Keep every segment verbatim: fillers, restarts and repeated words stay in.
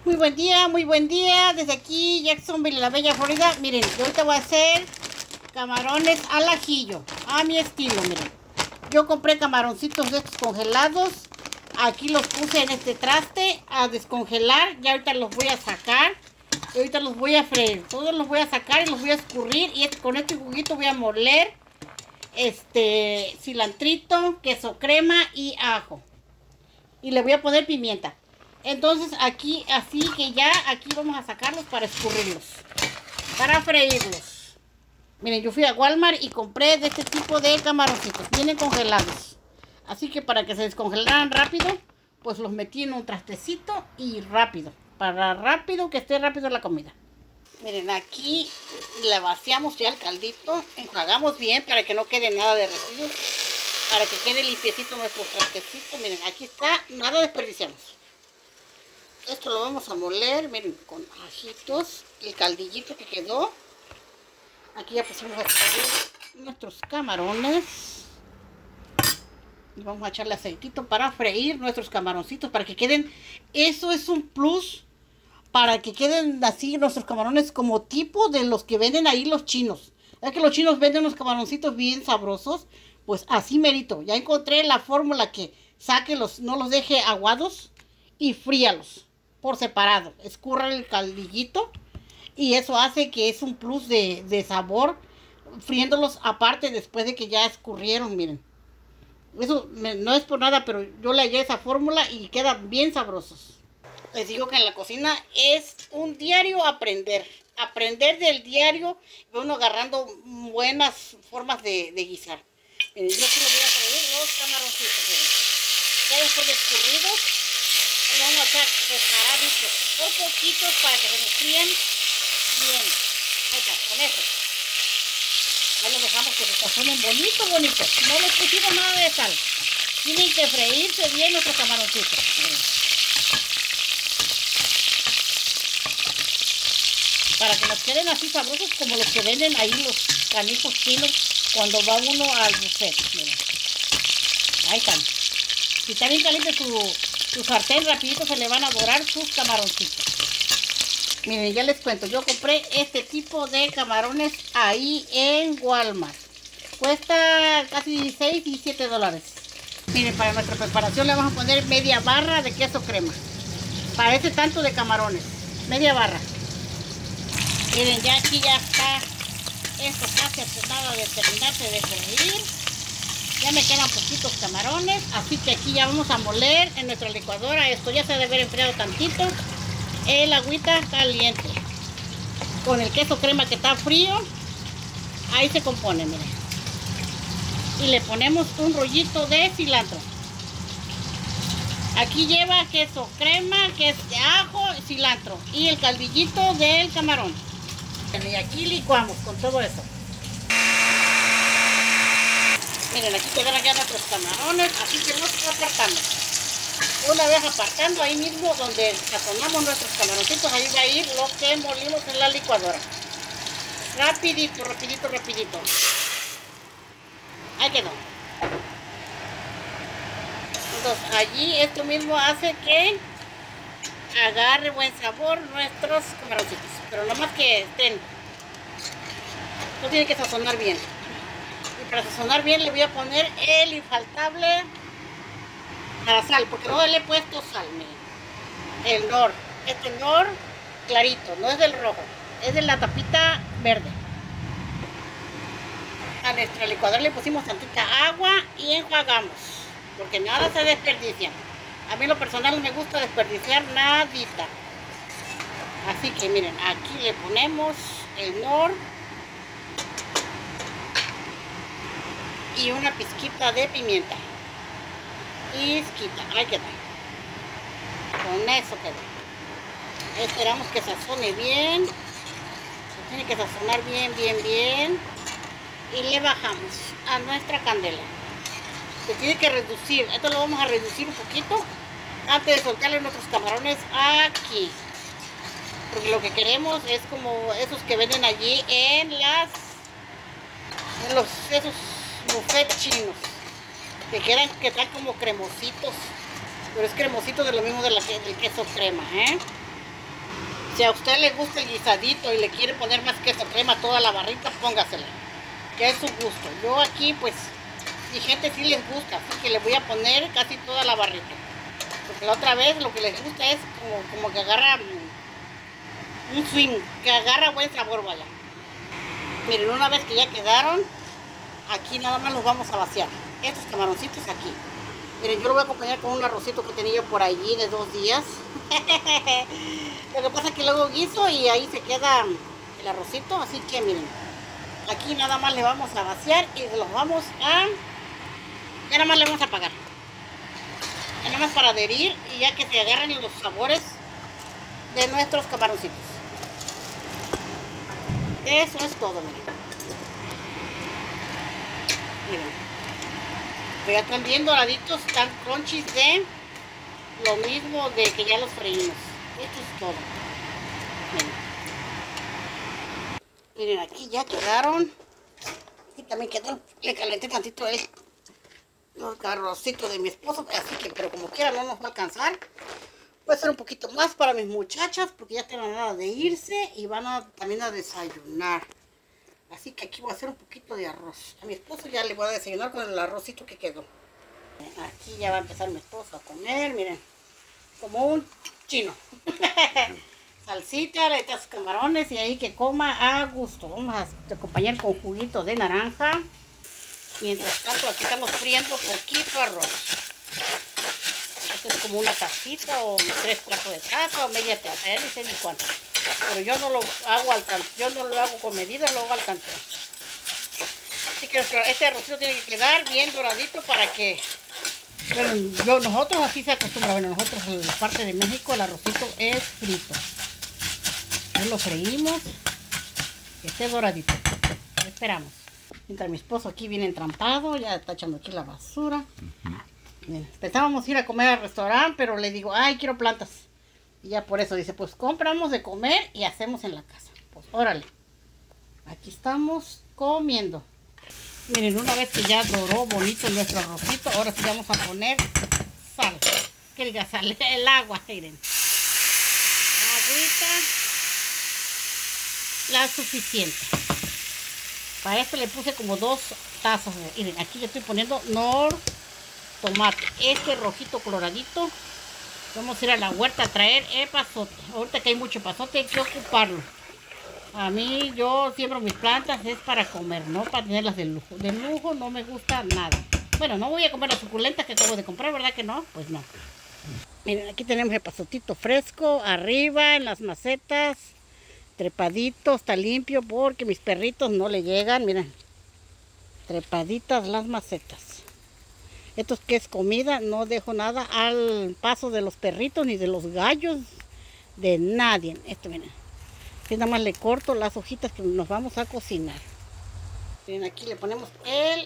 Muy buen día, muy buen día. Desde aquí, Jacksonville, la bella Florida. Miren, yo ahorita voy a hacer camarones al ajillo, a mi estilo, miren. Yo compré camaroncitos de estos congelados. Aquí los puse en este traste a descongelar. Ya ahorita los voy a sacar. Y ahorita los voy a freír. Todos los voy a sacar y los voy a escurrir. Y con este juguito voy a moler este cilantrito, queso crema y ajo. Y le voy a poner pimienta. Entonces aquí, así que ya aquí vamos a sacarlos para escurrirlos, para freírlos. Miren, yo fui a Walmart y compré de este tipo de camaroncitos. Vienen congelados. Así que para que se descongelaran rápido, pues los metí en un trastecito y rápido. Para rápido, que esté rápido la comida. Miren, aquí le vaciamos ya el caldito. Enjuagamos bien para que no quede nada de residuos. Para que quede limpiecito nuestro trastecito. Miren, aquí está, nada desperdiciamos. Esto lo vamos a moler, miren, con ajitos, el caldillito que quedó. Aquí ya pusimos a freír nuestros camarones. Y vamos a echarle aceitito para freír nuestros camaroncitos, para que queden, eso es un plus, para que queden así nuestros camarones como tipo de los que venden ahí los chinos. Es que los chinos venden unos camaroncitos bien sabrosos, pues así merito. Ya encontré la fórmula que saque los, no los deje aguados y fríalos por separado. Escurra el caldillito y eso hace que es un plus de, de sabor, friéndolos aparte después de que ya escurrieron, miren. Eso me, no es por nada, pero yo le hallé esa fórmula y quedan bien sabrosos. Les digo que en la cocina es un diario aprender. Aprender del diario, uno agarrando buenas formas de, de guisar. Miren, yo aquí lo voy a freír los camaroncitos, miren. Ya después de escurridos, le vamos a echar separaditos, por poquitos, para que se nos fríen bien. Ahí está, con eso. Ahí los dejamos que se sazonen bonito, bonito. No les pusimos nada de sal. Tienen que freírse bien nuestros camaroncitos. Miren. Para que nos queden así sabrosos como los que venden ahí los canijos chinos cuando va uno al buffet. Miren. Ahí están. Si está bien caliente su, su sartén, rapidito se le van a dorar sus camaroncitos. Miren, ya les cuento, yo compré este tipo de camarones ahí en Walmart. Cuesta casi seis y siete dólares. Miren, para nuestra preparación le vamos a poner media barra de queso crema. Para ese tanto de camarones. Media barra. Miren, ya aquí ya está. Esto casi a nada de terminarse de freír. Ya me quedan poquitos camarones. Así que aquí ya vamos a moler en nuestra licuadora. Esto ya se debe haber enfriado tantito. El agüita caliente con el queso crema que está frío, ahí se compone, miren. Y le ponemos un rollito de cilantro. Aquí lleva queso crema, queso de ajo, cilantro y el caldillito del camarón. Y aquí licuamos con todo eso. Miren, aquí quedaron ya nuestros camarones, así que los apartamos. Una vez apartando, ahí mismo donde sazonamos nuestros camaroncitos, ahí va a ir lo que molimos en la licuadora. Rapidito, rapidito, rapidito. Ahí quedó. Entonces, allí esto mismo hace que agarre buen sabor nuestros camaroncitos. Pero no más que estén. Esto tiene que sazonar bien. Y para sazonar bien le voy a poner el infaltable a la sal, porque no le he puesto sal, miren. El Knorr, este Knorr clarito, no es del rojo, es de la tapita verde. A nuestra licuadora le pusimos tantita agua y enjuagamos, porque nada se desperdicia. A mí en lo personal no me gusta desperdiciar nadita. Así que miren, aquí le ponemos el Knorr y una pizquita de pimienta. Y quita, ahí queda. Con eso queda. Esperamos que sazone bien. Se tiene que sazonar bien, bien, bien. Y le bajamos a nuestra candela. Se tiene que reducir. Esto lo vamos a reducir un poquito antes de soltarle nuestros camarones aquí. Porque lo que queremos es como esos que venden allí en las en los esos buffets chinos. Que quedan que están como cremositos, pero es cremosito de lo mismo de la, del queso crema, ¿eh? Si a usted le gusta el guisadito y le quiere poner más queso crema a toda la barrita, póngasela, que es su gusto. Yo aquí, pues, mi gente sí les gusta, así que le voy a poner casi toda la barrita. Porque la otra vez lo que les gusta es como, como que agarra un swing, que agarra buen sabor, vaya. Miren, una vez que ya quedaron, aquí nada más los vamos a vaciar. Estos camaroncitos aquí. Miren, yo lo voy a acompañar con un arrocito que tenía yo por allí de dos días. Lo que pasa es que luego guiso y ahí se queda el arrocito, así que miren. Aquí nada más le vamos a vaciar y los vamos a... Ya nada más le vamos a apagar. Ya nada más para adherir y ya que se agarren los sabores de nuestros camaroncitos. Eso es todo, miren. Miren. Ya están bien doraditos, están crunchies de lo mismo de que ya los freímos. Esto es todo. Miren, miren aquí ya quedaron. Aquí también quedó, le calenté tantito el los arrocitos de mi esposo, así que, pero como quiera no nos va a alcanzar. Voy a hacer un poquito más para mis muchachas porque ya tienen nada de irse y van a, también a desayunar. Así que aquí voy a hacer un poquito de arroz. A mi esposo ya le voy a desayunar con el arrocito que quedó. Aquí ya va a empezar mi esposo a comer, miren, como un chino. Salsita, le echa sus camarones y ahí que coma a gusto. Vamos a acompañar con juguito de naranja. Mientras tanto aquí estamos friendo poquito arroz. Esto es como una tacita o tres cuartos de taza o media taza, ya no sé ni cuánto. Pero yo no lo hago al tanto, yo no lo hago con medida, lo hago al tanto. Así que este arrocito tiene que quedar bien doradito para que... Bueno, yo, nosotros así se acostumbra, bueno, nosotros en la parte de México el arrocito es frito. Ya lo freímos, que esté doradito. Lo esperamos. Mientras mi esposo aquí viene entrampado, ya está echando aquí la basura. Uh-huh. Bien, pensábamos ir a comer al restaurante, pero le digo, ay, quiero plantas. Y ya por eso dice, pues compramos de comer y hacemos en la casa. Pues órale. Aquí estamos comiendo. Miren, una vez que ya doró bonito nuestro arrocito, ahora sí vamos a poner sal. Que diga sal, el agua, miren. Agüita. La suficiente. Para esto le puse como dos tazas. Miren, aquí le estoy poniendo nor tomate. Este rojito coloradito. Vamos a ir a la huerta a traer epazote. Ahorita que hay mucho epazote hay que ocuparlo. A mí, yo siembro mis plantas, es para comer, no para tenerlas de lujo. De lujo no me gusta nada. Bueno, no voy a comer las suculentas que acabo de comprar, ¿verdad que no? Pues no. Miren, aquí tenemos epazotito fresco, arriba en las macetas, trepadito, está limpio porque mis perritos no le llegan, miren. Trepaditas las macetas. Esto es que es comida, no dejo nada al paso de los perritos ni de los gallos, de nadie. Esto, miren. Así nada más le corto las hojitas que nos vamos a cocinar. Miren, aquí le ponemos el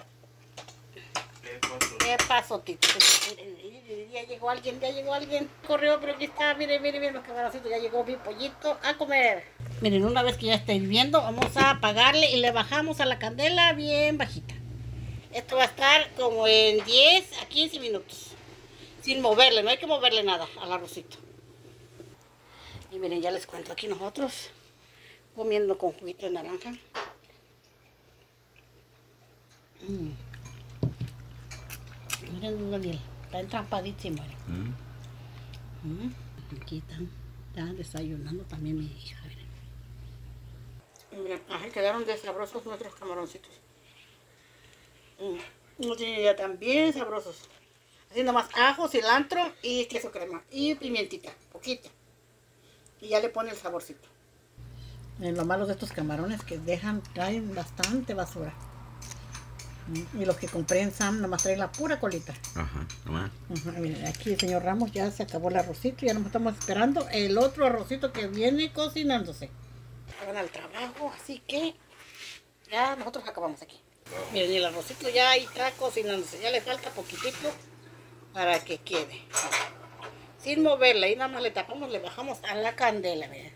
epazotito. Ya llegó alguien, ya llegó alguien. Corrió, pero aquí está, miren, miren, miren los camaroncitos. Ya llegó mi pollito a comer. Miren, una vez que ya está hirviendo, vamos a apagarle y le bajamos a la candela bien bajita. Esto va a estar como en diez a quince minutos. Sin moverle, no hay que moverle nada al arrocito. Y miren, ya les cuento aquí nosotros comiendo con juguito de naranja. Mm. Miren, Daniel, está entrampadísimo. Mm. Mm. Aquí están, están desayunando también mi hija. Miren, miren, ay, quedaron de sabrosos nuestros camaroncitos. Mm. No tienen idea, también sabrosos. Haciendo más ajo, cilantro y queso crema. Y pimientita, poquita. Y ya le pone el saborcito. Miren, lo malo de estos camarones que dejan, traen bastante basura. Y los que compré en Sam nomás traen la pura colita. Ajá, nomás. Ajá, miren, aquí el señor Ramos ya se acabó el arrocito. Ya nos estamos esperando el otro arrocito que viene cocinándose. Van al trabajo, así que ya nosotros acabamos aquí. Miren, el arrocito ya ahí está cocinándose. Ya le falta poquitito para que quede. Sin moverla, y nada más le tapamos, le bajamos a la candela, miren.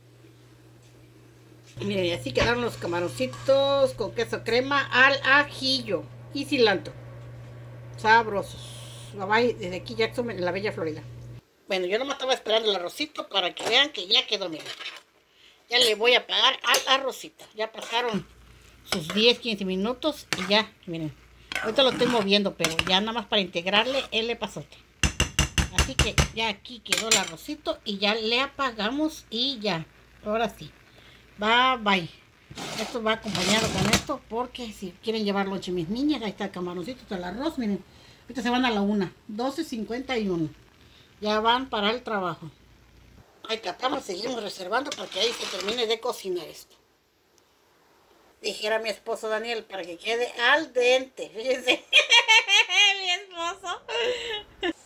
Miren, y así quedaron los camaroncitos con queso crema al ajillo y cilantro. Sabrosos. Bye bye, desde aquí Jackson, en la bella Florida. Bueno, yo nomás estaba esperando el arrocito para que vean que ya quedó, miren. Ya le voy a pagar al arrocito. Ya pasaron sus diez, quince minutos y ya, miren. Ahorita lo estoy moviendo, pero ya nada más para integrarle el epazote. Así que ya aquí quedó el arrocito y ya le apagamos y ya. Ahora sí. Bye, bye. Esto va acompañado con esto porque si quieren llevar lonche mis niñas, ahí está el camaroncito, está el arroz, miren. Ahorita se van a la una, doce cincuenta y uno. Ya van para el trabajo. Ahí tapamos, seguimos reservando para que ahí se termine de cocinar esto. Dijera mi esposo Daniel, para que quede al dente. Fíjense, mi esposo.